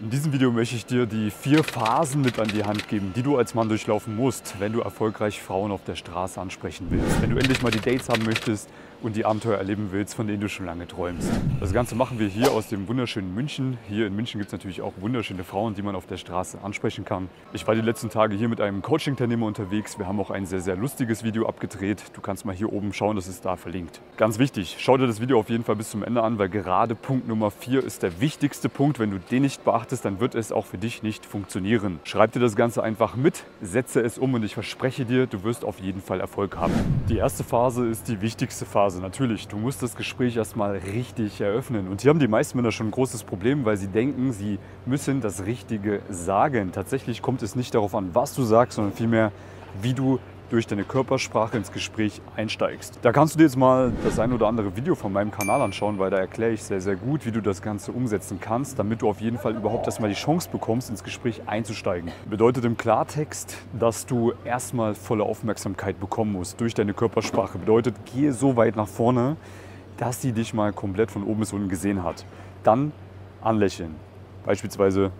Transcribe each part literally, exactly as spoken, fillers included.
In diesem Video möchte ich dir die vier Phasen mit an die Hand geben, die du als Mann durchlaufen musst, wenn du erfolgreich Frauen auf der Straße ansprechen willst. Wenn du endlich mal die Dates haben möchtest und die Abenteuer erleben willst, von denen du schon lange träumst. Das Ganze machen wir hier aus dem wunderschönen München. Hier in München gibt es natürlich auch wunderschöne Frauen, die man auf der Straße ansprechen kann. Ich war die letzten Tage hier mit einem Coaching-Teilnehmer unterwegs. Wir haben auch ein sehr, sehr lustiges Video abgedreht. Du kannst mal hier oben schauen, das ist da verlinkt. Ganz wichtig, schau dir das Video auf jeden Fall bis zum Ende an, weil gerade Punkt Nummer vier ist der wichtigste Punkt. Wenn du den nicht beachtest, dann wird es auch für dich nicht funktionieren. Schreib dir das Ganze einfach mit, setze es um und ich verspreche dir, du wirst auf jeden Fall Erfolg haben. Die erste Phase ist die wichtigste Phase. Natürlich, du musst das Gespräch erstmal richtig eröffnen. Und hier haben die meisten Männer schon ein großes Problem, weil sie denken, sie müssen das Richtige sagen. Tatsächlich kommt es nicht darauf an, was du sagst, sondern vielmehr, wie du durch deine Körpersprache ins Gespräch einsteigst. Da kannst du dir jetzt mal das ein oder andere Video von meinem Kanal anschauen, weil da erkläre ich sehr, sehr gut, wie du das Ganze umsetzen kannst, damit du auf jeden Fall überhaupt erstmal die Chance bekommst, ins Gespräch einzusteigen. Bedeutet im Klartext, dass du erstmal volle Aufmerksamkeit bekommen musst durch deine Körpersprache. Bedeutet, gehe so weit nach vorne, dass sie dich mal komplett von oben bis unten gesehen hat. Dann anlächeln. Beispielsweise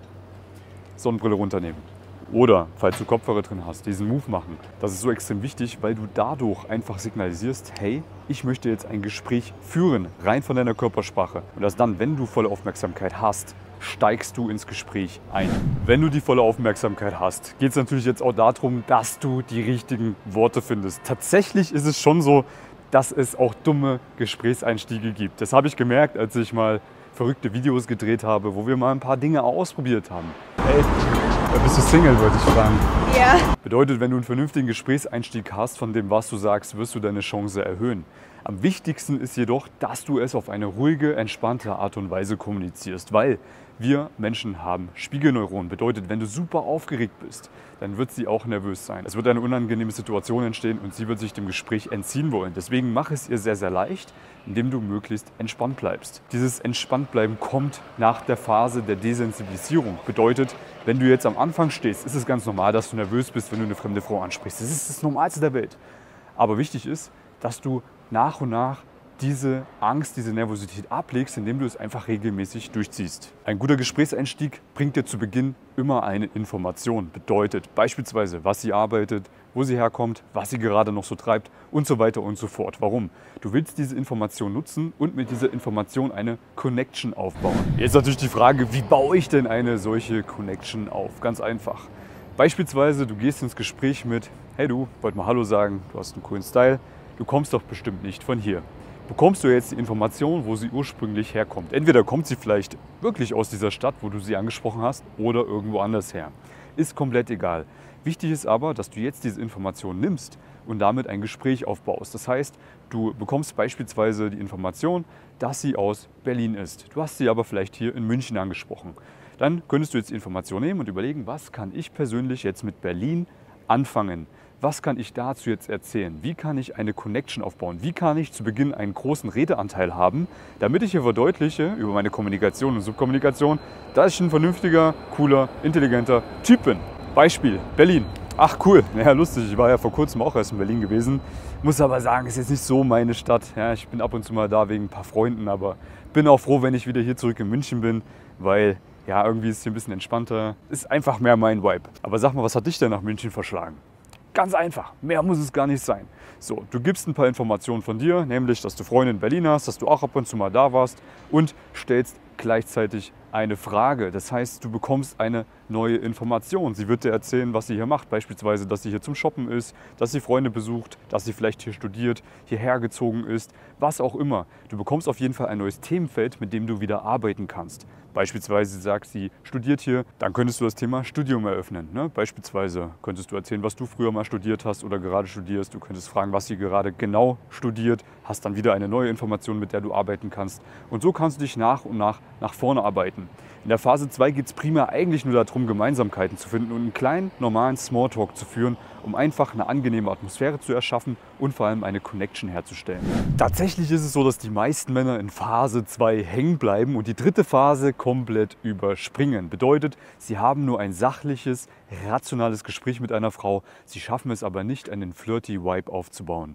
Sonnenbrille runternehmen. Oder, falls du Kopfhörer drin hast, diesen Move machen. Das ist so extrem wichtig, weil du dadurch einfach signalisierst, hey, ich möchte jetzt ein Gespräch führen, rein von deiner Körpersprache. Und erst dann, wenn du volle Aufmerksamkeit hast, steigst du ins Gespräch ein. Wenn du die volle Aufmerksamkeit hast, geht es natürlich jetzt auch darum, dass du die richtigen Worte findest. Tatsächlich ist es schon so, dass es auch dumme Gesprächseinstiege gibt. Das habe ich gemerkt, als ich mal verrückte Videos gedreht habe, wo wir mal ein paar Dinge ausprobiert haben. Hey, bist du Single, wollte ich fragen. Ja. Bedeutet, wenn du einen vernünftigen Gesprächseinstieg hast, von dem, was du sagst, wirst du deine Chance erhöhen. Am wichtigsten ist jedoch, dass du es auf eine ruhige, entspannte Art und Weise kommunizierst, weil wir Menschen haben Spiegelneuronen. Bedeutet, wenn du super aufgeregt bist, dann wird sie auch nervös sein. Es wird eine unangenehme Situation entstehen und sie wird sich dem Gespräch entziehen wollen. Deswegen mach es ihr sehr, sehr leicht, indem du möglichst entspannt bleibst. Dieses Entspanntbleiben kommt nach der Phase der Desensibilisierung. Bedeutet, wenn du jetzt am Anfang stehst, ist es ganz normal, dass du nervös bist, wenn du eine fremde Frau ansprichst. Das ist das Normalste der Welt. Aber wichtig ist, dass du nach und nach diese Angst, diese Nervosität ablegst, indem du es einfach regelmäßig durchziehst. Ein guter Gesprächseinstieg bringt dir zu Beginn immer eine Information. Bedeutet beispielsweise, was sie arbeitet, wo sie herkommt, was sie gerade noch so treibt und so weiter und so fort. Warum? Du willst diese Information nutzen und mit dieser Information eine Connection aufbauen. Jetzt natürlich die Frage, wie baue ich denn eine solche Connection auf? Ganz einfach. Beispielsweise, du gehst ins Gespräch mit, hey du, wollt mal Hallo sagen, du hast einen coolen Style, du kommst doch bestimmt nicht von hier. Bekommst du jetzt die Information, wo sie ursprünglich herkommt. Entweder kommt sie vielleicht wirklich aus dieser Stadt, wo du sie angesprochen hast, oder irgendwo anders her. Ist komplett egal. Wichtig ist aber, dass du jetzt diese Information nimmst und damit ein Gespräch aufbaust. Das heißt, du bekommst beispielsweise die Information, dass sie aus Berlin ist. Du hast sie aber vielleicht hier in München angesprochen. Dann könntest du jetzt die Information nehmen und überlegen, was kann ich persönlich jetzt mit Berlin anfangen? Was kann ich dazu jetzt erzählen? Wie kann ich eine Connection aufbauen? Wie kann ich zu Beginn einen großen Redeanteil haben, damit ich hier verdeutliche über meine Kommunikation und Subkommunikation, dass ich ein vernünftiger, cooler, intelligenter Typ bin. Beispiel Berlin. Ach cool, ja lustig, ich war ja vor kurzem auch erst in Berlin gewesen. Muss aber sagen, es ist jetzt nicht so meine Stadt. Ja, ich bin ab und zu mal da wegen ein paar Freunden, aber bin auch froh, wenn ich wieder hier zurück in München bin, weil ja, irgendwie ist es hier ein bisschen entspannter. Ist einfach mehr mein Vibe. Aber sag mal, was hat dich denn nach München verschlagen? Ganz einfach, mehr muss es gar nicht sein. So, du gibst ein paar Informationen von dir, nämlich, dass du Freunde in Berlin hast, dass du auch ab und zu mal da warst und stellst gleichzeitig eine Frage. Das heißt, du bekommst eine neue Information. Sie wird dir erzählen, was sie hier macht. Beispielsweise, dass sie hier zum Shoppen ist, dass sie Freunde besucht, dass sie vielleicht hier studiert, hierher gezogen ist, was auch immer. Du bekommst auf jeden Fall ein neues Themenfeld, mit dem du wieder arbeiten kannst. Beispielsweise, sie sagt, sie studiert hier, dann könntest du das Thema Studium eröffnen. Ne? Beispielsweise könntest du erzählen, was du früher mal studiert hast oder gerade studierst. Du könntest fragen, was sie gerade genau studiert, hast dann wieder eine neue Information, mit der du arbeiten kannst. Und so kannst du dich nach und nach nach vorne arbeiten. In der Phase zwei geht es primär eigentlich nur darum, Gemeinsamkeiten zu finden und einen kleinen, normalen Smalltalk zu führen, um einfach eine angenehme Atmosphäre zu erschaffen und vor allem eine Connection herzustellen. Tatsächlich ist es so, dass die meisten Männer in Phase zwei hängen bleiben und die dritte Phase komplett überspringen. Bedeutet, sie haben nur ein sachliches, rationales Gespräch mit einer Frau, sie schaffen es aber nicht, einen flirty Vibe aufzubauen.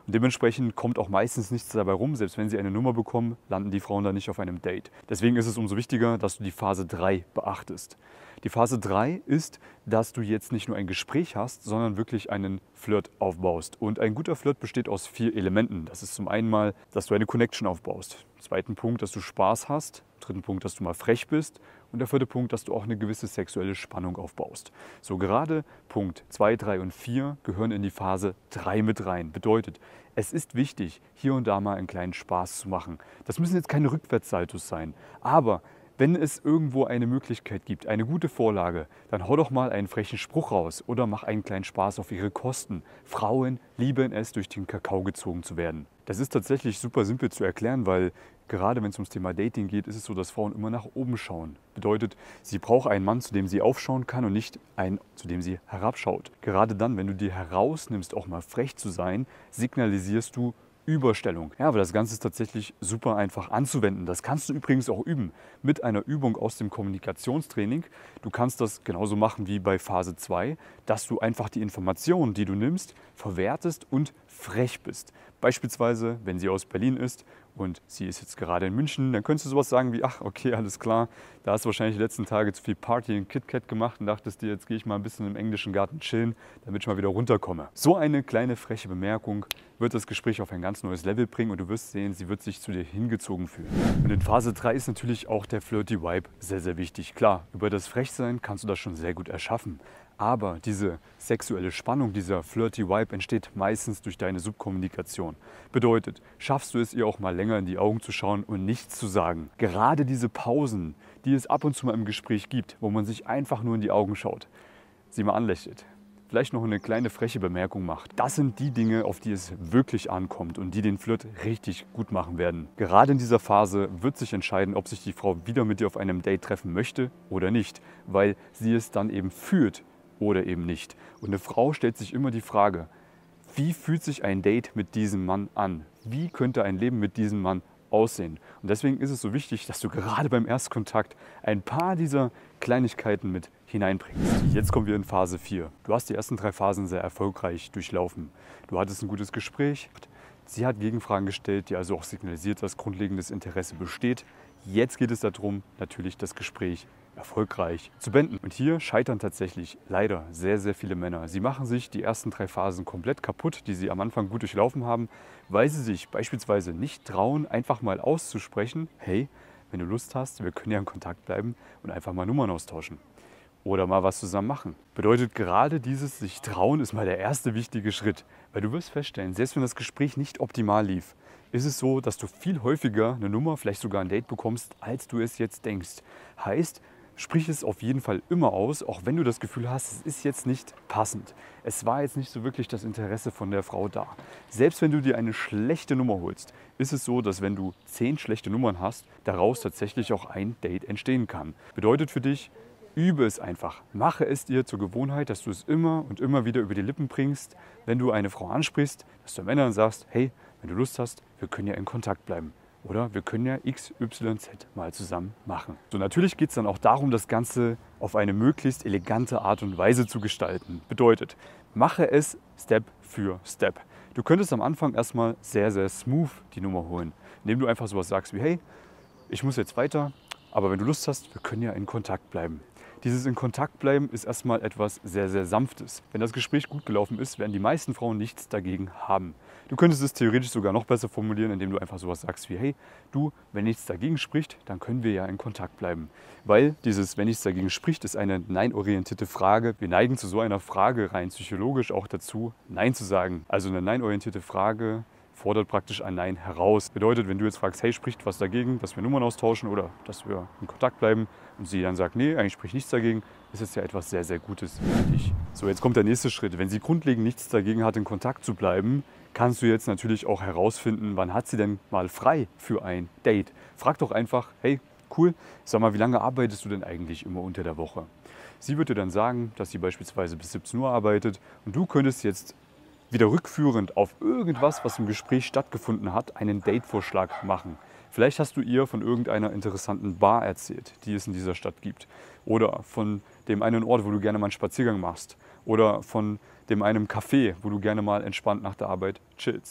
Und dementsprechend kommt auch meistens nichts dabei rum. Selbst wenn sie eine Nummer bekommen, landen die Frauen dann nicht auf einem Date. Deswegen ist es umso wichtiger, dass du die Phase drei beachtest. Die Phase drei ist, dass du jetzt nicht nur ein Gespräch hast, sondern wirklich einen Flirt aufbaust. Und ein guter Flirt besteht aus vier Elementen. Das ist zum einen mal, dass du eine Connection aufbaust. Zweiten Punkt, dass du Spaß hast. Dritten Punkt, dass du mal frech bist. Und der vierte Punkt, dass du auch eine gewisse sexuelle Spannung aufbaust. So gerade Punkt zwei, drei und vier gehören in die Phase drei mit rein. Bedeutet, es ist wichtig, hier und da mal einen kleinen Spaß zu machen. Das müssen jetzt keine Rückwärtssaltos sein, aber wenn es irgendwo eine Möglichkeit gibt, eine gute Vorlage, dann hau doch mal einen frechen Spruch raus oder mach einen kleinen Spaß auf ihre Kosten. Frauen lieben es, durch den Kakao gezogen zu werden. Das ist tatsächlich super simpel zu erklären, weil gerade wenn es ums Thema Dating geht, ist es so, dass Frauen immer nach oben schauen. Bedeutet, sie braucht einen Mann, zu dem sie aufschauen kann und nicht einen, zu dem sie herabschaut. Gerade dann, wenn du dir herausnimmst, auch mal frech zu sein, signalisierst du Überstellung. Ja, aber das Ganze ist tatsächlich super einfach anzuwenden. Das kannst du übrigens auch üben mit einer Übung aus dem Kommunikationstraining. Du kannst das genauso machen wie bei Phase zwei, dass du einfach die Informationen, die du nimmst, verwertest und frech bist. Beispielsweise, wenn sie aus Berlin ist und sie ist jetzt gerade in München, dann könntest du sowas sagen wie, ach okay, alles klar, da hast du wahrscheinlich die letzten Tage zu viel Party in KitKat gemacht und dachtest dir, jetzt gehe ich mal ein bisschen im englischen Garten chillen, damit ich mal wieder runterkomme. So eine kleine freche Bemerkung wird das Gespräch auf ein ganz neues Level bringen und du wirst sehen, sie wird sich zu dir hingezogen fühlen. Und in Phase drei ist natürlich auch der Flirty Vibe sehr, sehr wichtig. Klar, über das Frechsein kannst du das schon sehr gut erschaffen. Aber diese sexuelle Spannung, dieser Flirty Vibe entsteht meistens durch deine Subkommunikation. Bedeutet, schaffst du es ihr auch mal länger in die Augen zu schauen und nichts zu sagen. Gerade diese Pausen, die es ab und zu mal im Gespräch gibt, wo man sich einfach nur in die Augen schaut, sie mal anlächelt, vielleicht noch eine kleine freche Bemerkung macht. Das sind die Dinge, auf die es wirklich ankommt und die den Flirt richtig gut machen werden. Gerade in dieser Phase wird sich entscheiden, ob sich die Frau wieder mit dir auf einem Date treffen möchte oder nicht, weil sie es dann eben fühlt oder eben nicht. Und eine Frau stellt sich immer die Frage, wie fühlt sich ein Date mit diesem Mann an? Wie könnte ein Leben mit diesem Mann aussehen? Und deswegen ist es so wichtig, dass du gerade beim Erstkontakt ein paar dieser Kleinigkeiten mit hineinbringst. Jetzt kommen wir in Phase vier. Du hast die ersten drei Phasen sehr erfolgreich durchlaufen. Du hattest ein gutes Gespräch. Sie hat Gegenfragen gestellt, die also auch signalisiert, dass grundlegendes Interesse besteht. Jetzt geht es darum, natürlich das Gespräch erfolgreich zu beenden. Und hier scheitern tatsächlich leider sehr, sehr viele Männer. Sie machen sich die ersten drei Phasen komplett kaputt, die sie am Anfang gut durchlaufen haben, weil sie sich beispielsweise nicht trauen, einfach mal auszusprechen, hey, wenn du Lust hast, wir können ja in Kontakt bleiben und einfach mal Nummern austauschen. Oder mal was zusammen machen. Bedeutet, gerade dieses sich trauen ist mal der erste wichtige Schritt. Weil du wirst feststellen, selbst wenn das Gespräch nicht optimal lief, ist es so, dass du viel häufiger eine Nummer, vielleicht sogar ein Date bekommst, als du es jetzt denkst. Heißt, sprich es auf jeden Fall immer aus, auch wenn du das Gefühl hast, es ist jetzt nicht passend. Es war jetzt nicht so wirklich das Interesse von der Frau da. Selbst wenn du dir eine schlechte Nummer holst, ist es so, dass wenn du zehn schlechte Nummern hast, daraus tatsächlich auch ein Date entstehen kann. Bedeutet für dich, übe es einfach. Mache es dir zur Gewohnheit, dass du es immer und immer wieder über die Lippen bringst, wenn du eine Frau ansprichst, dass du Männern sagst, hey, wenn du Lust hast, wir können ja in Kontakt bleiben. Oder wir können ja X Y Z mal zusammen machen. So, natürlich geht es dann auch darum, das Ganze auf eine möglichst elegante Art und Weise zu gestalten. Bedeutet, mache es Step für Step. Du könntest am Anfang erstmal sehr, sehr smooth die Nummer holen, indem du einfach sowas sagst wie, hey, ich muss jetzt weiter, aber wenn du Lust hast, wir können ja in Kontakt bleiben. Dieses in Kontakt bleiben ist erstmal etwas sehr, sehr Sanftes. Wenn das Gespräch gut gelaufen ist, werden die meisten Frauen nichts dagegen haben. Du könntest es theoretisch sogar noch besser formulieren, indem du einfach sowas sagst wie, hey, du, wenn nichts dagegen spricht, dann können wir ja in Kontakt bleiben. Weil dieses, wenn nichts dagegen spricht, ist eine nein-orientierte Frage. Wir neigen zu so einer Frage rein psychologisch auch dazu, Nein zu sagen. Also eine nein-orientierte Frage fordert praktisch ein Nein heraus. Bedeutet, wenn du jetzt fragst, hey, spricht was dagegen, dass wir Nummern austauschen oder dass wir in Kontakt bleiben und sie dann sagt, nee, eigentlich spricht nichts dagegen, ist es ja etwas sehr, sehr Gutes für dich. So, jetzt kommt der nächste Schritt. Wenn sie grundlegend nichts dagegen hat, in Kontakt zu bleiben, kannst du jetzt natürlich auch herausfinden, wann hat sie denn mal frei für ein Date. Frag doch einfach, hey, cool, sag mal, wie lange arbeitest du denn eigentlich immer unter der Woche? Sie wird dir dann sagen, dass sie beispielsweise bis siebzehn Uhr arbeitet und du könntest jetzt wieder rückführend auf irgendwas, was im Gespräch stattgefunden hat, einen Datevorschlag machen. Vielleicht hast du ihr von irgendeiner interessanten Bar erzählt, die es in dieser Stadt gibt. Oder von dem einen Ort, wo du gerne mal einen Spaziergang machst. Oder von dem einen Café, wo du gerne mal entspannt nach der Arbeit chillst.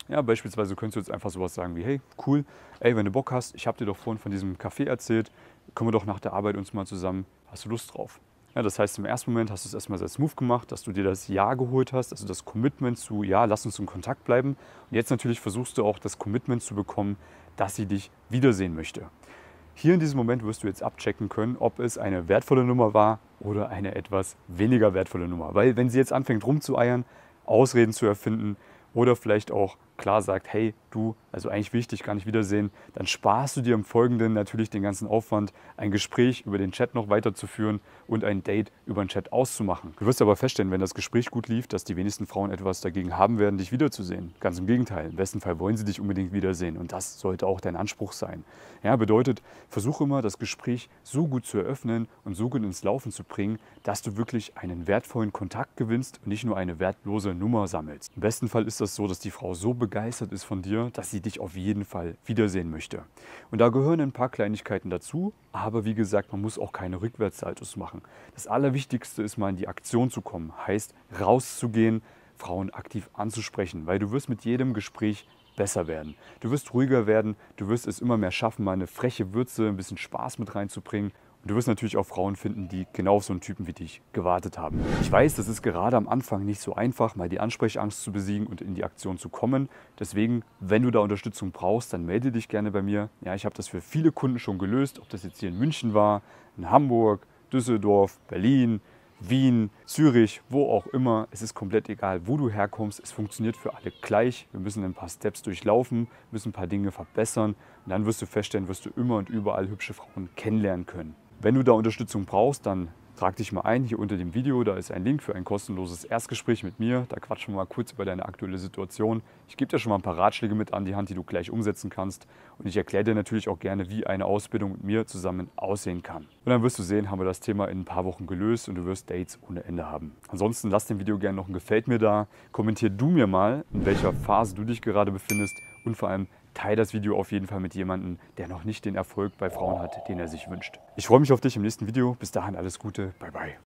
Ja, beispielsweise könntest du jetzt einfach sowas sagen wie, hey, cool, ey, wenn du Bock hast, ich habe dir doch vorhin von diesem Café erzählt, können wir doch nach der Arbeit uns mal zusammen, hast du Lust drauf? Ja, das heißt, im ersten Moment hast du es erstmal sehr smooth gemacht, dass du dir das Ja geholt hast, also das Commitment zu, ja, lass uns in Kontakt bleiben. Und jetzt natürlich versuchst du auch das Commitment zu bekommen, dass sie dich wiedersehen möchte. Hier in diesem Moment wirst du jetzt abchecken können, ob es eine wertvolle Nummer war oder eine etwas weniger wertvolle Nummer. Weil wenn sie jetzt anfängt rumzueiern, Ausreden zu erfinden oder vielleicht auch klar sagt, hey, du, also eigentlich will ich dich gar nicht wiedersehen, dann sparst du dir im Folgenden natürlich den ganzen Aufwand, ein Gespräch über den Chat noch weiterzuführen und ein Date über den Chat auszumachen. Du wirst aber feststellen, wenn das Gespräch gut lief, dass die wenigsten Frauen etwas dagegen haben werden, dich wiederzusehen. Ganz im Gegenteil, im besten Fall wollen sie dich unbedingt wiedersehen und das sollte auch dein Anspruch sein. Ja, bedeutet, versuche immer, das Gespräch so gut zu eröffnen und so gut ins Laufen zu bringen, dass du wirklich einen wertvollen Kontakt gewinnst und nicht nur eine wertlose Nummer sammelst. Im besten Fall ist das so, dass die Frau so begeistert ist von dir, dass sie dich auf jeden Fall wiedersehen möchte. Und da gehören ein paar Kleinigkeiten dazu, aber wie gesagt, man muss auch keine Rückwärtssaltos machen. Das Allerwichtigste ist mal in die Aktion zu kommen, heißt rauszugehen, Frauen aktiv anzusprechen, weil du wirst mit jedem Gespräch besser werden. Du wirst ruhiger werden, du wirst es immer mehr schaffen, mal eine freche Würze, ein bisschen Spaß mit reinzubringen. Und du wirst natürlich auch Frauen finden, die genau auf so einen Typen wie dich gewartet haben. Ich weiß, das ist gerade am Anfang nicht so einfach, mal die Ansprechangst zu besiegen und in die Aktion zu kommen. Deswegen, wenn du da Unterstützung brauchst, dann melde dich gerne bei mir. Ja, ich habe das für viele Kunden schon gelöst, ob das jetzt hier in München war, in Hamburg, Düsseldorf, Berlin, Wien, Zürich, wo auch immer. Es ist komplett egal, wo du herkommst. Es funktioniert für alle gleich. Wir müssen ein paar Steps durchlaufen, müssen ein paar Dinge verbessern. Und dann wirst du feststellen, wirst du immer und überall hübsche Frauen kennenlernen können. Wenn du da Unterstützung brauchst, dann trag dich mal ein. Hier unter dem Video, da ist ein Link für ein kostenloses Erstgespräch mit mir. Da quatschen wir mal kurz über deine aktuelle Situation. Ich gebe dir schon mal ein paar Ratschläge mit an die Hand, die du gleich umsetzen kannst. Und ich erkläre dir natürlich auch gerne, wie eine Ausbildung mit mir zusammen aussehen kann. Und dann wirst du sehen, haben wir das Thema in ein paar Wochen gelöst und du wirst Dates ohne Ende haben. Ansonsten lass dem Video gerne noch ein Gefällt mir da. Kommentier du mir mal, in welcher Phase du dich gerade befindest und vor allem teile das Video auf jeden Fall mit jemandem, der noch nicht den Erfolg bei Frauen hat, den er sich wünscht. Ich freue mich auf dich im nächsten Video. Bis dahin alles Gute. Bye, bye.